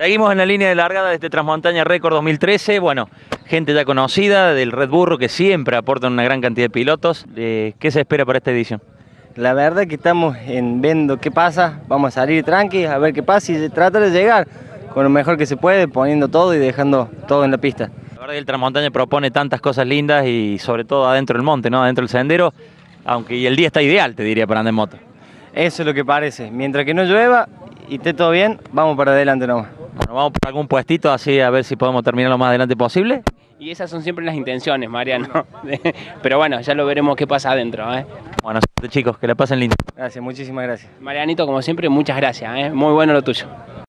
Seguimos en la línea de largada de este Transmontaña Record 2013. Bueno, gente ya conocida del Red Burro que siempre aportan una gran cantidad de pilotos. ¿Qué se espera para esta edición? La verdad que estamos viendo qué pasa, vamos a salir tranqui, a ver qué pasa y tratar de llegar con lo mejor que se puede, poniendo todo y dejando todo en la pista. La verdad que el Transmontaña propone tantas cosas lindas y sobre todo adentro del monte, ¿no? Adentro del sendero, aunque y el día está ideal, te diría, para andar en moto. Eso es lo que parece, mientras que no llueva y esté todo bien, vamos para adelante nomás. Bueno, vamos por algún puestito así a ver si podemos terminar lo más adelante posible. Y esas son siempre las intenciones, Mariano. Pero bueno, ya lo veremos qué pasa adentro, ¿eh? Bueno, chicos, que la pasen lindo. Gracias, muchísimas gracias. Marianito, como siempre, muchas gracias, ¿eh? Muy bueno lo tuyo.